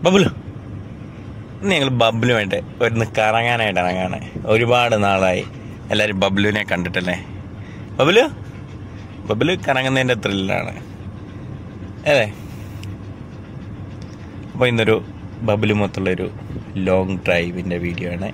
ബബിലു, ഞങ്ങൾ ബബിലുമായിട്ട് ഒന്ന് കറങ്ങാനായിട്ട് ഇറങ്ങാണ്. ഒരുപാട് നാളായി എല്ലാവരും ബബിലുവിനെ കണ്ടിട്ടല്ലേ. ബബിലു കറങ്ങുന്നതിൻ്റെ ത്രില്ലാണ് അല്ലേ. അപ്പോൾ ഇന്നൊരു ബബിലു മൊത്തമുള്ളൊരു ലോങ് ഡ്രൈവിൻ്റെ വീഡിയോ ആണ്.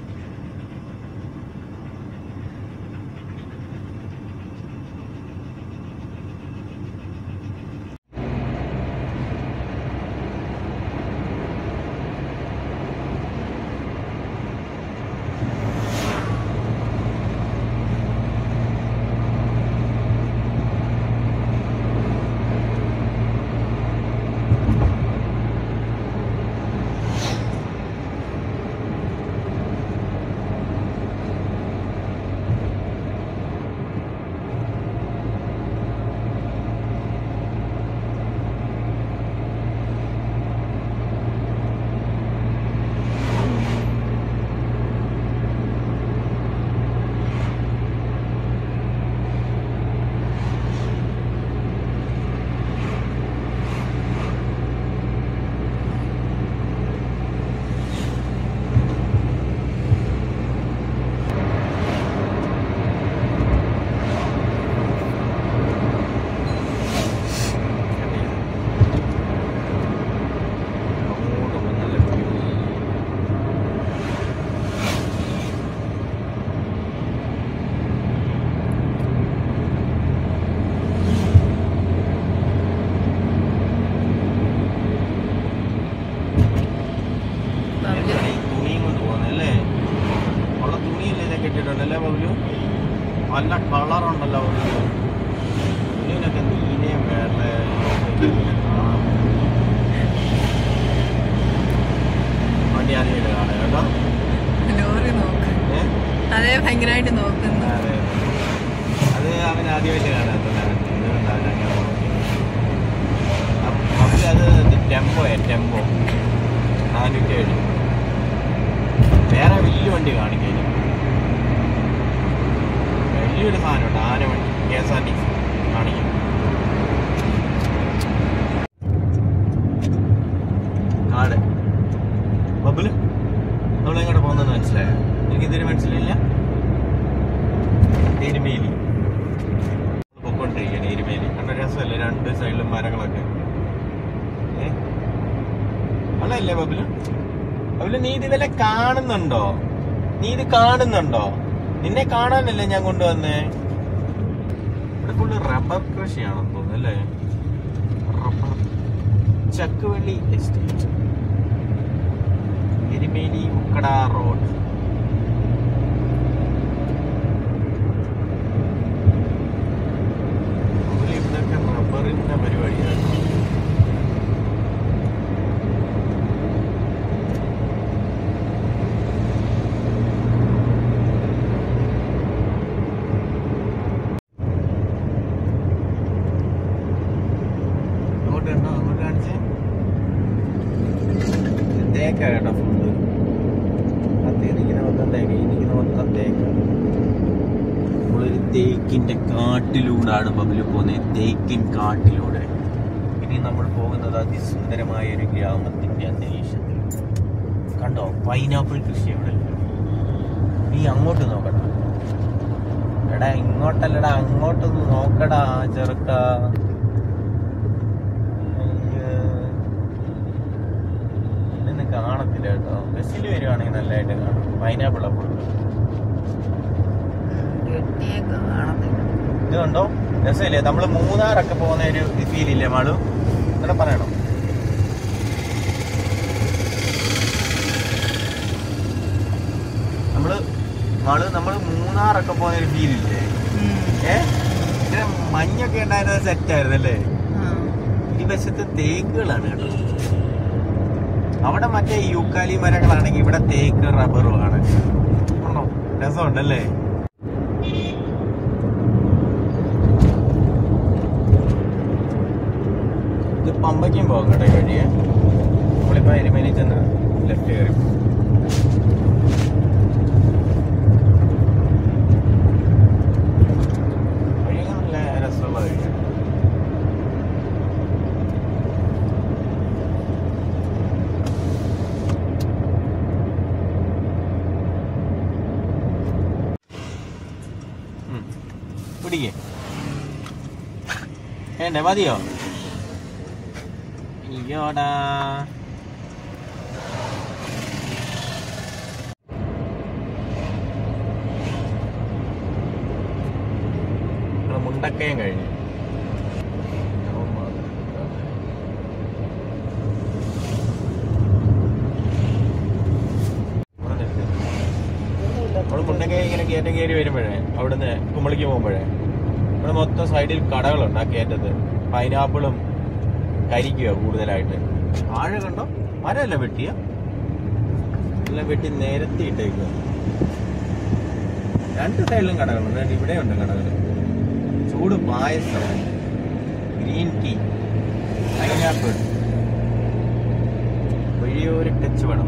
നല്ല കളറുണ്ടല്ലോ ഇതിനൊക്കെ. നീനയും വേറെ വണ്ടി ആദ്യമായിട്ട് കാണാം കേട്ടോ. ലോറി നോക്ക്, അതേ ഭയങ്കരമായിട്ട് നോക്കുന്നു. അത് അവൻ ആദ്യമായിട്ട് കാണാത്തല്ല. അത് ടെമ്പോ 407. വേറെ വലിയ വണ്ടി കാണിക്കാൻ വലിയൊരു സാധനമുണ്ട്. ആന വണ്ടി KSRTC കാണിക്കും. കാട് ബബില് നമ്മളെങ്ങോട്ട് പോകുന്നതെന്ന് മനസ്സിലായോ? എനിക്ക് ഇതിന് മനസ്സിലായില്ല. എരുമേലി പൊക്കോണ്ടിരിക്കുകയാണ്. എരുമേലി കണ്ട രസമല്ലേ? രണ്ട് സൈഡിലും മരങ്ങളൊക്കെ. അല്ലേ ബബില്? നീ ഇത് വല്ല കാണുന്നുണ്ടോ? നിന്നെ കാണാനല്ലേ ഞാൻ കൊണ്ടുവന്നേ. ഇവിടെ ഫുള്ള് റബ്ബർ കൃഷിയാണെന്ന് തോന്നുന്നു അല്ലേ. Rubber Chakkuvally estate, Erumeli Ukkada road. ഇവിടെയൊക്കെ റബ്ബറിന്റെ പരിപാടിയാണ്. കേട്ടോ ഫുള്ള് നമ്മളൊരു തേക്കിന്റെ കാട്ടിലൂടെയാണ് ബബിലു പോകുന്നത്. തേക്കിൻ കാട്ടിലൂടെ. ഇനി നമ്മൾ പോകുന്നത് അതിസുന്ദരമായ ഒരു ഗ്രാമത്തിന്റെ അന്തരീക്ഷത്തിൽ. കണ്ടോ പൈനാപ്പിൾ കൃഷി എവിടെ? നീ അങ്ങോട്ട് നോക്കടാ. എടാ ഇങ്ങോട്ടല്ലടാ, അങ്ങോട്ടൊന്ന് നോക്കടാ ചെറുക്ക. കാണത്തില്ല കേട്ടോ. ബസ്സിൽ വരുവാണെങ്കിൽ നല്ലതായിട്ട് കാണും. പൈനാപ്പിൾ അപ്പോൾ ഇത് കണ്ടോ രസമില്ലേ? നമ്മള് മൂന്നാറൊക്കെ പോകുന്ന ഒരു ഫീലില്ലേ മാളു? ഇവിടെ പറയണോ? നമ്മള് മൂന്നാറൊക്കെ പോകുന്ന ഒരു ഫീലില്ലേ? ഇതിന് മഞ്ഞൊക്കെ ഉണ്ടായിരുന്നത് സെറ്റായിരുന്നല്ലേ? ഈ വശത്ത് തേക്കുകളാണ് കേട്ടോ. അവിടെ മറ്റേ യൂക്കാലി മരങ്ങളാണെങ്കിൽ ഇവിടെ തേക്ക് റബ്ബറും ആണ്. ആണോ? രസമുണ്ടല്ലേ? ഇത് പമ്പയ്ക്കും പോകാം കേട്ടോ ഈ വഴിയെ. നമ്മളിപ്പോ എരുമേലി ചെന്ന് ലെഫ്റ്റ് കയറി. വഴിയൊക്കെ നല്ല രസമുള്ള വഴിയാണ്. പിടിക്കേ വേണ്ടേ മതിയോ അയ്യോടാ മുണ്ടക്കയം കഴിഞ്ഞു നമ്മള് മുണ്ടക്കയം ഇങ്ങനെ കയറ്റം കയറി വരുമ്പോഴേ അവിടുന്ന് കുമ്പളിക്ക് പോകുമ്പോഴേ ഇവിടെ മൊത്തം സൈഡിൽ കടകളുണ്ട് ആ കയറ്റത്ത് പൈനാപ്പിളും കരിക്കുക കൂടുതലായിട്ട് ആഴ കണ്ടോ മരമല്ല വെട്ടിയ എല്ലാം വെട്ടി നിരത്തിയിട്ടേക്കുക രണ്ട് സൈഡിലും കടകളുണ്ട് ഇവിടെയുണ്ട് കടകൾ ചൂട് പായസം ഗ്രീൻ ടീ പൈനാപ്പിൾ വഴിയോര കച്ചവടം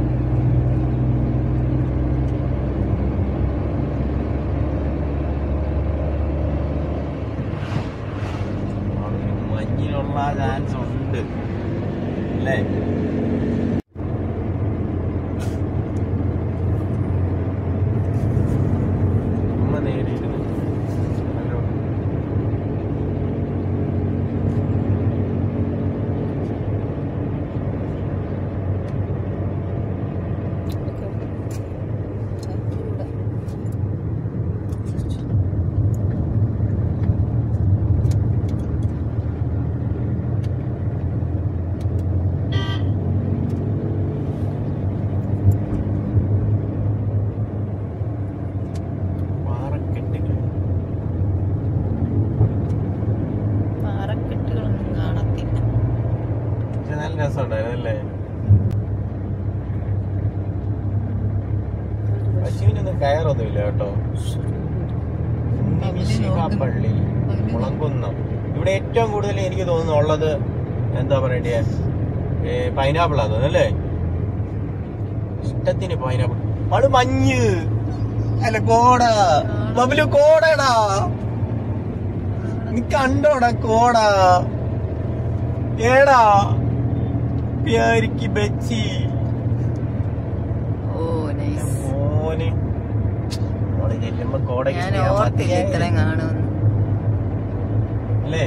മഞ്ഞിനുള്ള ചാൻസ് ഉണ്ട് അല്ലേ അമ്മ നേടിയിരുന്നു രസമുണ്ടായിരുന്നല്ലേ പശുവിനൊന്നും കയറൊന്നുമില്ല കേട്ടോ പള്ളി മുളങ്കുന്നം ഇവിടെ ഏറ്റവും കൂടുതൽ എനിക്ക് തോന്നുന്നു ഉള്ളത് എന്താ പറയണ്ടേ പൈനാപ്പിൾ ആ തോന്നുന്നല്ലേ ഇഷ്ടത്തിന് പൈനാപ്പിൾ അത് മഞ്ഞ് അല്ല കോട ബബിലു കോടടാ നീ കണ്ടോടാ കോട ഏടാ प्यार की बच्ची മോനെ മോളെ ചെല്ലുമ്പോ കോട അല്ലേ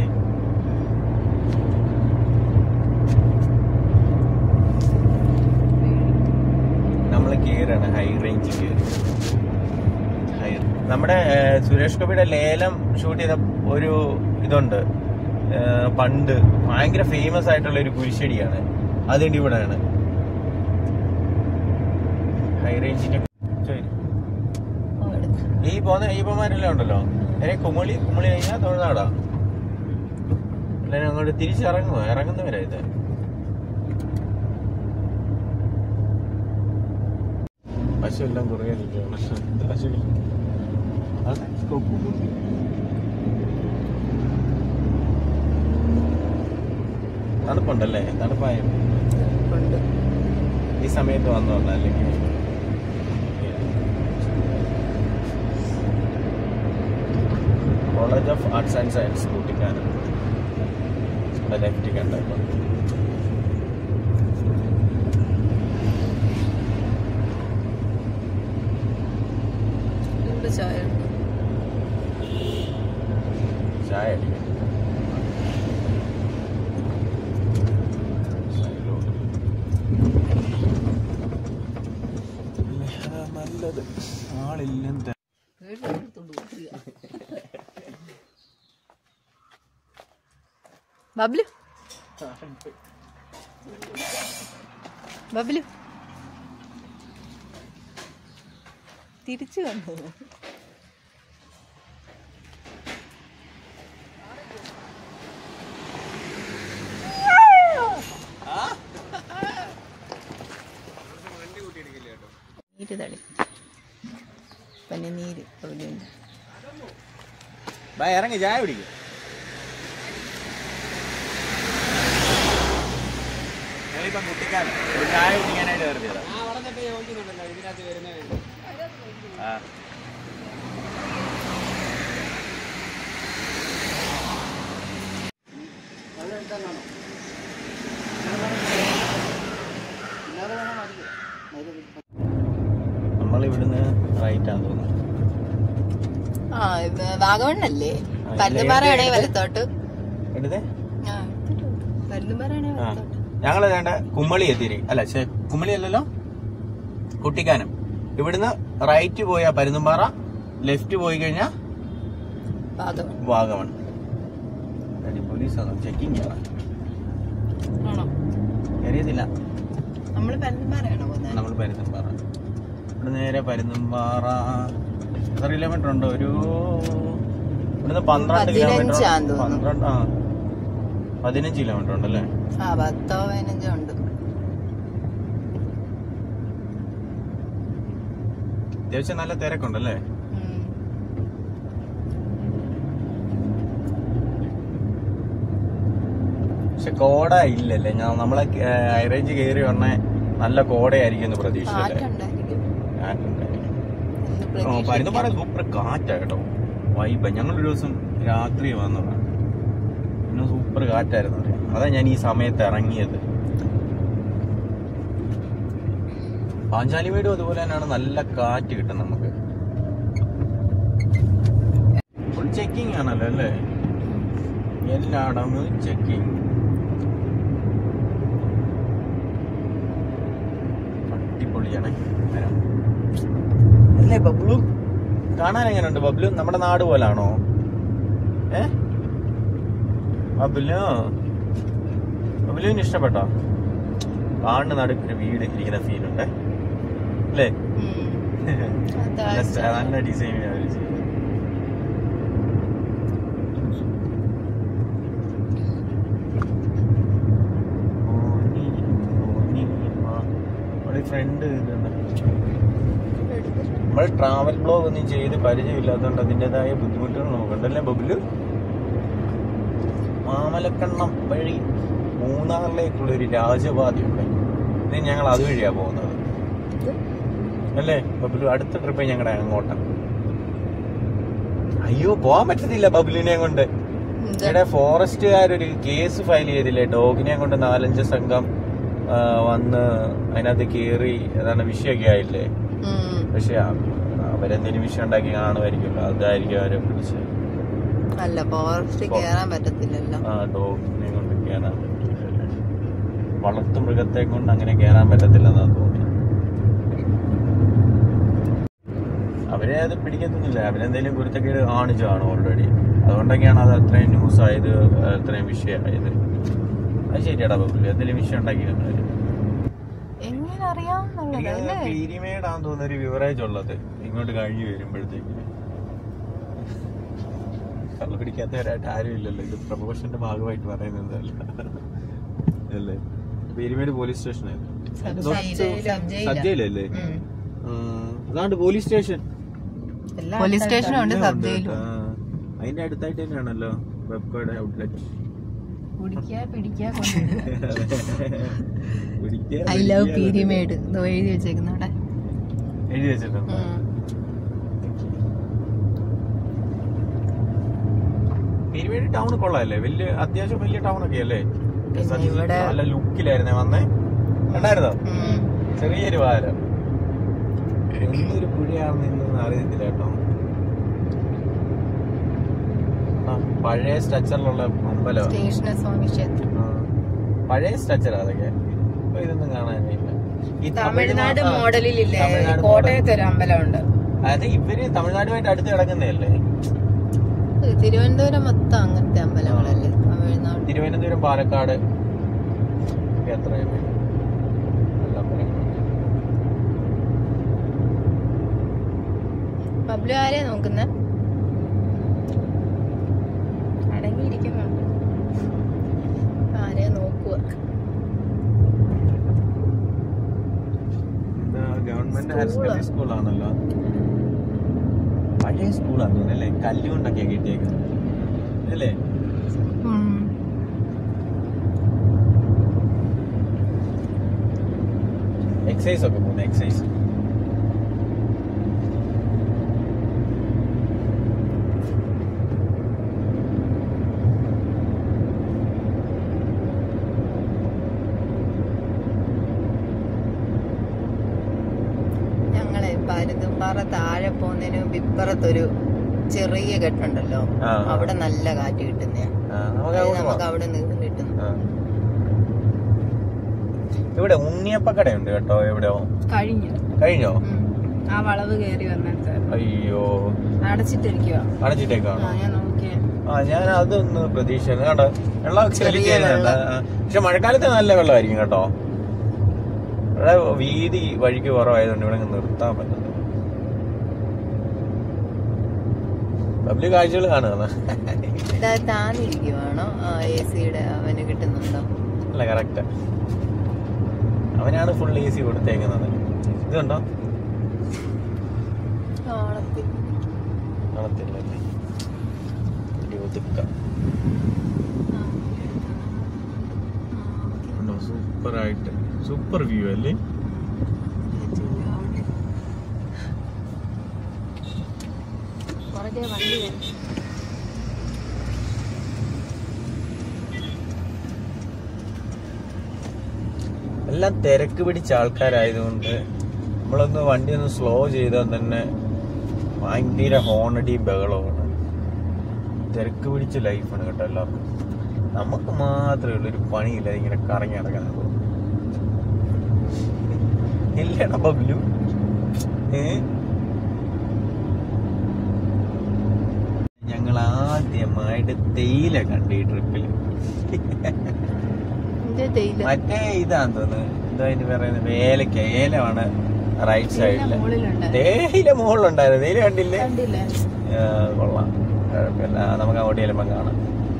നമ്മള് കേറാണ് ഹൈ റേഞ്ച് കേറി നമ്മുടെ സുരേഷ് ഗോപിയുടെ ലേലം ഷൂട്ട് ചെയ്ത ഒരു ഇതുണ്ട് പണ്ട് ഭയങ്കര ഫേമസ് ആയിട്ടുള്ള ഒരു കുരിശടിയാണ് അതിന്റെ ഇവിടെയാണ് ഹൈ റേഞ്ചിന്റെ ഈ പോമാരെല്ലാം ഉണ്ടല്ലോ കുമളി കഴിഞ്ഞാൽ തമിഴ്നാടാ എല്ലാരും അങ്ങോട്ട് തിരിച്ചിറങ്ങുമോ ഇറങ്ങുന്നവരാ ഇത് പശു എല്ലാം കുറേ തണുപ്പുണ്ടല്ലേ തണുപ്പായ ഈ സമയത്ത് വന്നോണ്ട അല്ലെങ്കിൽ college of arts and science Kuttikkanam ഇവിടെ ലെഫ്റ്റ് കണ്ടപ്പോ ചായ അടിക്കും നല്ലത് ആളില്ലെന്താ ബബ്ലു ബബ്ലു തിരിച്ചു വന്നു നീര് തളി പനിനീര് ഇറങ്ങി ചായ പിടിക്കും ഞങ്ങളിപ്പം കുട്ടിക്കാലം ഒരു ചായ കുടിക്കാനായിട്ട് കയറിയതാ നമ്മളിവിടുന്ന് റൈറ്റാന്ന് തോന്നുന്നു. വാഗമണ്ണല്ലേ? പരുന്തുംപാറയാണെ വലത്തോട്ട്. എടുത്തേ. പരുന്തുംപാറയാണെ വലത്തോട്ട്. ഞങ്ങള് വേണ്ട കുമ്മളി എത്തിരി. അല്ല കുമ്മളി അല്ലല്ലോ, കുട്ടിക്കാനം. ഇവിടുന്ന് റൈറ്റ് പോയാ പരുന്തുംപാറ, ലെഫ്റ്റ് പോയി കഴിഞ്ഞാ വാഗമൺ. പോലീസാണോ? ചെക്കിങ് ആണ്. അറിയത്തില്ല. നമ്മള് പരുന്തുംപാറയാണോ പോകുന്നത്? നമ്മള് പരുന്തുംപാറ. ഇവിടെ നേരെ പരുന്തുംപാറ എത്ര കിലോമീറ്റർ ഉണ്ട്? ഒരു ഇവിടുന്ന് 12 കിലോമീറ്റർ. 15 കിലോമീറ്റർ ഉണ്ടല്ലേ? 10-15 ഉണ്ട്. അത്യാവശ്യം നല്ല തിരക്കുണ്ടല്ലേ? പക്ഷെ കോട ഇല്ലല്ലേ? നമ്മളെ ഹൈറേഞ്ച് കയറി വന്നേ നല്ല കോടയായിരിക്കും എന്ന് പ്രതീക്ഷിച്ചല്ലേ? പരുന്തുംപാറ സൂപ്പർ കാറ്റാ കേട്ടോ, വൈബ്. ഞങ്ങളൊരു ദിവസം രാത്രി വന്നതാണ്, പിന്നെ സൂപ്പർ കാറ്റായിരുന്നു. അതാ ഞാൻ ഈ സമയത്ത് ഇറങ്ങിയത്. പാഞ്ചാലിമേടും അതുപോലെ തന്നെയാണ്, നല്ല കാറ്റ് കിട്ടും നമുക്ക്. ഫുൾ ചെക്കിങ് ആണല്ലോ അല്ലേ? എല്ലായിടവും ചെക്കിങ്. അടിപൊളിയാണ് അല്ലേ? ബബ്ലു കാണാൻ എങ്ങനെയുണ്ട്? ബബ്ലു നമ്മുടെ നാട് പോലാണോ? ബബ്ലുവിന് ഇഷ്ടപ്പെട്ടോ? കാടിന് നടുക്കൊരു വീട് ഇരിക്കുന്ന ഫീലുണ്ട് അല്ലേ? നല്ല ഡിസൈൻ അവര് ചെയ്തു. ഫ്രണ്ട് നമ്മൾ ട്രാവൽ ബ്ലോഗ് ഒന്നും ചെയ്ത് പരിചയമില്ലാത്തതുകൊണ്ട് അതിൻ്റെതായ ബുദ്ധിമുട്ടുകൾ നമുക്കുണ്ടല്ലേ ബബ്ലു? മാമലക്കണ്ണം വഴി മൂന്നാറിലേക്കുള്ള ഒരു രാജപാതയുണ്ട്. ഇനി ഞങ്ങൾ അതുവഴിയാ പോകുന്നത് അല്ലേ ബബ്ലു? അടുത്ത ട്രിപ്പ് ഞങ്ങളുടെ അങ്ങോട്ടാ. അയ്യോ, പോവാൻ പറ്റത്തില്ല ബബ്ലുവിനെ കൊണ്ട്. ഇവിടെ ഫോറസ്റ്റുകാരൊരു കേസ് ഫയൽ ചെയ്തില്ലേ? ഡോഗിനെ കൊണ്ട് 4-5 സംഘം വന്ന് അതിനകത്ത് കേറി ഏതാണ് വിഷയൊക്കെ ആയില്ലേ? പക്ഷെ അവരെന്തെങ്കിലും വിഷയം ഉണ്ടാക്കി കാണുമായിരിക്കുമല്ലോ, അതായിരിക്കും അവരെ പിടിച്ച്. അല്ല, ഫോറസ്റ്റ് കേറാൻ പറ്റത്തില്ലല്ലോ. ഡോഗിനെ കൊണ്ട് കേറാൻ പറ്റത്തില്ല, വളർത്തു മൃഗത്തെ കൊണ്ട് അങ്ങനെ കേറാൻ പറ്റത്തില്ലെന്നാ തോന്നി. അവരെ അത് പിടിക്കത്തൊന്നുമില്ല, അവരെന്തെങ്കിലും കുരുത്തക്കേട് കാണിച്ചു കാണും ഓൾറെഡി. അതുകൊണ്ടൊക്കെയാണ് അത് അത്രയും ന്യൂസ് ആയത്, അത്രയും വിഷയമായത്. അത് ശരിയാടാ ബബ്ലു, എന്തെങ്കിലും വിഷയം ഉണ്ടാക്കിയിരുന്നു. പീരിമേടാന്ന് തോന്നുന്ന ഒരു വിവറേജ് ഉള്ളത് ഇങ്ങോട്ട് കഴിഞ്ഞു വരുമ്പോഴത്തേക്ക്. കള്ളു പിടിക്കാത്തവരായിട്ട് ആരും ഇല്ലല്ലോ, ഇത് പ്രൊമോഷന്റെ ഭാഗമായിട്ട് പറയുന്നതല്ല അല്ലേ? പീരിമേട് പോലീസ് സ്റ്റേഷനായിരുന്നു. സബ്ജയിലല്ലേ? അതാണ്ട് പോലീസ് സ്റ്റേഷൻ. പോലീസ് സ്റ്റേഷനും ഉണ്ട്, സബ് ജയിലും. അതിന്റെ അടുത്തായിട്ട് തന്നെയാണല്ലോ വെബ്കോഡ് ഔട്ട്ലെറ്റ്. ഐ ലവ് പീരിമേട് എഴുതി വെച്ചേക്കുന്ന അവിടെ എഴുതി വെച്ചിട്ടുണ്ട്. പീരിമേട് ടൗൺ കൊള്ളാല്ലേ? വലിയ അത്യാവശ്യം വലിയ ടൗൺ ഒക്കെ അല്ലേ? നല്ല ലുക്കിലായിരുന്നേ വന്നേ, കണ്ടായിരുന്നോ? ചെറിയൊരു വാരം. എന്തൊരു പുഴയാണെന്ന് അറിയത്തില്ല കേട്ടോ. പഴയ സ്ട്രക്ചറിലുള്ള അമ്പലം, സ്വാമി ക്ഷേത്രം, പഴയ സ്ട്രക്ചർ. അതൊക്കെ ഇപ്പൊ ഇതൊന്നും കാണാനില്ല. ഈ തമിഴ്നാട് മോഡലിലില്ലേ കോട്ടയത്ത് ഒരു അമ്പലമുണ്ട്. അതായത് ഇവര് തമിഴ്നാടുമായിട്ട് അടുത്ത് കിടക്കുന്നതല്ലേ? തിരുവനന്തപുരം മൊത്തം അങ്ങനത്തെ അമ്പലങ്ങളല്ലേ? തമിഴ്നാട്, തിരുവനന്തപുരം, പാലക്കാട് എത്രയും നല്ല അമ്പലങ്ങളുണ്ട്. ബബ്ലു ആരെയാ നോക്കുന്നേ? അടങ്ങിയിരിക്കുന്നുണ്ട്. ആരെയാ നോക്കുക? ഗവൺമെന്റ് ഹയർ സെക്കൻഡറി സ്കൂളാണല്ലോ. പഴയ സ്കൂളാണ് അല്ലേ? കല്ലുകൊണ്ടൊക്കെയാ കിട്ടിയേക്കുന്നത് അല്ലേ? എക്സൈസ് ഒക്കെ പോകുന്നു, എക്സൈസ്. പരുന്തുംപാറ താഴെ പോകുന്നതിന് ഇപ്പുറത്തൊരു ചെറിയ കെട്ടുണ്ടല്ലോ, അവിടെ നല്ല കാറ്റ് കിട്ടുന്നയാ. നമുക്ക് അവിടെ നിന്ന് കിട്ടുന്നു. ഇവിടെ ഉണ്ണിയപ്പക്കടയുണ്ട് കേട്ടോ. എവിടെയോ കഴിഞ്ഞോ? ആ വളവ് കയറി വന്നിട്ട് അയ്യോ അടച്ചിട്ടേക്കാണോ? ഞാൻ അതൊന്ന് പ്രതീക്ഷ കേട്ടോ. വെള്ളം പക്ഷെ മഴക്കാലത്ത് നല്ല വെള്ളമായിരിക്കും കേട്ടോ. ഇവിടെ വീതി വഴിക്ക് കുറവായതുകൊണ്ട് ഇവിടെ നിർത്താൻ പറ്റുന്നത്. പബ്ലിക് കാഴ്ചകൾ കാണുക. താന്നിരിക്കുവാണോ? അവന് കിട്ടുന്നുണ്ടോ? അല്ല, കറക്റ്റ്. അവനാണ് ഫുൾ AC കൊടുത്തേക്കുന്നത്. ഇതുണ്ടോ? സൂപ്പറായിട്ട് സൂപ്പർ വ്യൂ അല്ലേ? എല്ലാം തിരക്ക് പിടിച്ച ആൾക്കാരായതുകൊണ്ട് നമ്മളൊന്ന് വണ്ടി ഒന്ന് സ്ലോ ചെയ്താൽ തന്നെ ഭയങ്കര ഹോണടി ബഹളമാണ്. തിരക്ക് പിടിച്ച ലൈഫാണ് കേട്ടോ എല്ലാവർക്കും. നമുക്ക് മാത്രമേ ഉള്ളൊരു പണിയില്ല ഇങ്ങനെ കറങ്ങി നടക്കാനുള്ളൂ. ഇല്ലടാ ബബ്ലു. ഞങ്ങൾ ആദ്യമായിട്ട് തേയില കണ്ടു ഈ ട്രിപ്പിൽ. മറ്റേ ഇതാന്ന് തോന്നുന്നു, എന്താ അതിന് പറയുന്നത്, ഏലക്ക. ഏലമാണ് റൈറ്റ് സൈഡില്. തേയില മുകളിലുണ്ടായിരുന്നു. തേയില കണ്ടില്ലേ? കൊള്ളാം, കുഴപ്പമില്ല. നമുക്ക് അങ്ങോട്ട് ചെല്ലുമ്പം കാണാം.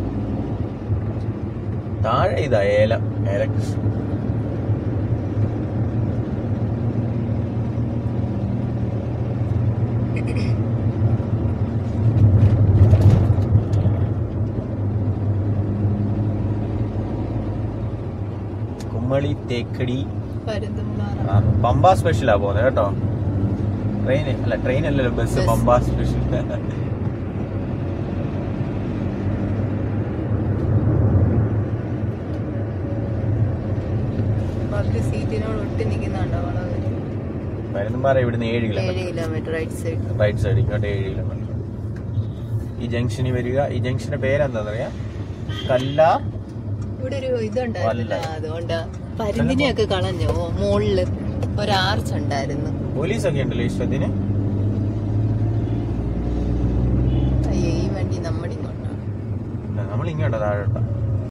താഴെ ഇതാ ഏലം, ഏലകൃഷി. കുമ്മളി തേക്കടി പമ്പ സ്പെഷ്യലാ പോകുന്നത് കേട്ടോ. ട്രെയിൻ അല്ലല്ലോ, ബസ്. പമ്പ സ്പെഷ്യൽ. പരുന്തുംപാറ ഇവിടുന്ന് 7 കിലോമീറ്റർ റൈറ്റ് സൈഡ്, ഇങ്ങോട്ട് 7 കിലോമീറ്റർ. ഈ ജംഗ്ഷനിൽ വരിക. ഈ ജംഗ്ഷന്റെ പേരെന്താ പറയാ? കല്ലാർ. ഇവിടെ ഒരു ഇതുണ്ടായിരുന്നില്ല, അതുകൊണ്ട് പരുന്തിനെയൊക്കെ കളഞ്ഞു. മുകളില് ഒരു ആർച്ച് ഉണ്ടായിരുന്നു. പോലീസൊക്കെ ഉണ്ടല്ലോ ഇഷ്ടത്തിന്. അയ്യോ, ഈ വണ്ടി നമ്മളിങ്ങോട്ടാണ്. നമ്മളിങ്ങോട്ടാ, താഴോട്ടാ.